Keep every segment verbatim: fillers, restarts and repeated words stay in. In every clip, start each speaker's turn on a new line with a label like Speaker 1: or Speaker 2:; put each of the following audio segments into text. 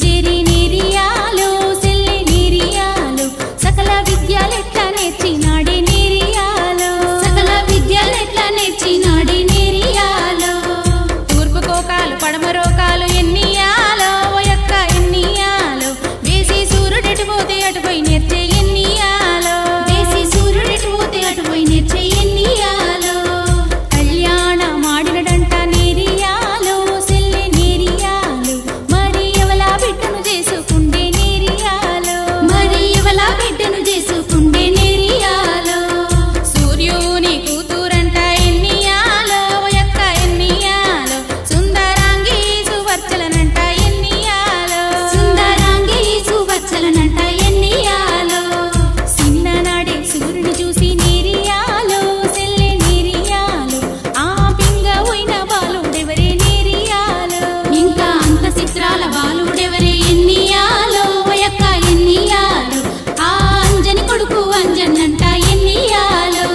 Speaker 1: చేరి నేరియాలో సెల్లె నేరియాలో సకల విద్యలెట్లా నేర్చినాడే నేరియాలో సకల విద్యలెట్లా నేర్చినాడే నేరియాలో తూర్పు కోకాలు పడమరోకాలు ఎన్నియాలో ఓయక్క ఎన్నియాలో వేసి సూర్యుడెటు పోతే అటుపోయి నేర్చే ఎన్నియాలో వేసి సూర్యుడెటు పోతే అటుపోయి నేర్చే ఎన్నియాలో కళ్యాణ మాడినడంట నేరియాలో సెల్లె నేరియాలో మరి ఎవలా బిడ్డను చేసుకుండే నేరియాలో మరి ఎవలా బిడ్డను చేసుకుండే నేరియాలో సూర్యుని కూతురంట ఎన్నియాలో ఓయక్క ఎన్నియాలో సుందరాంగి సువర్చలనంట ఎన్నియాలో సుందరాంగి సువర్చలనంట ఎన్నియాలో చిన్ననాడే సూర్యుని చూసి నేరియాలో సెల్లె నేరియాలో ఆ పింగ పోయిన బాలుడెవరే నేరియాలో ఇంకా అంత చిత్రాల బాలుడెవరే ఎన్నియాలో ఓయక్క ఎన్నియాలో ఆ అంజని కొడుకు అంజన్నంట ఎన్నియాలో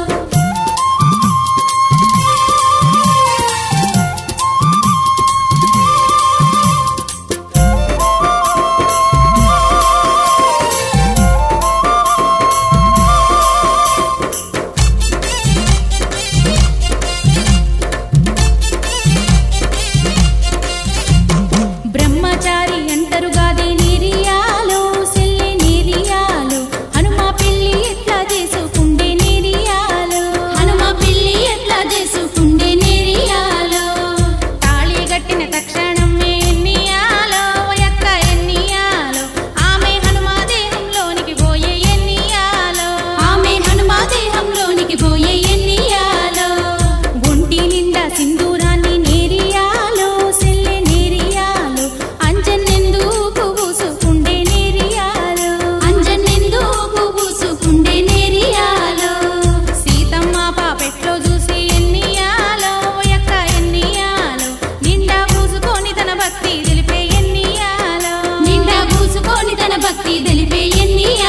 Speaker 1: బ్రహ్మచారి అంటారు గాదే నేరియాలో సెల్లె నేరియాలో హనుమ పెళ్లి ఎట్లా చేసుకుండే నేరియాలో హనుమ పెళ్లి ఎట్లా చేసుకుండే నేరియాలో తాళి గట్టిన తక్షణమే ఎన్నియాలో ఓయక్క ఎన్నియాలో ఆమె హనుమ దేహంలోనికి పోయే ఎన్నియాలో ఆమె హనుమ దేహంలోనికి పోయే ఎన్నియాలో ఒంటి నిండా సింధూరాన్ని నేరియాలో సెల్లె నేరియాలో అంజన్నెందుకు పూసుకుండే నేరియాలో అంజన్నెందుకు పూసుకుండే నేరియాలో సీతమ్మ పాపెట్లో చూసి ఎన్నియాలో ఓయక్క ఎన్నియాలో నిండా పూసుకొని తన భక్తి తెలిపే ఎన్నియాలో నిండా పూసుకొని తన భక్తి తెలిపే ఎన్నియాలో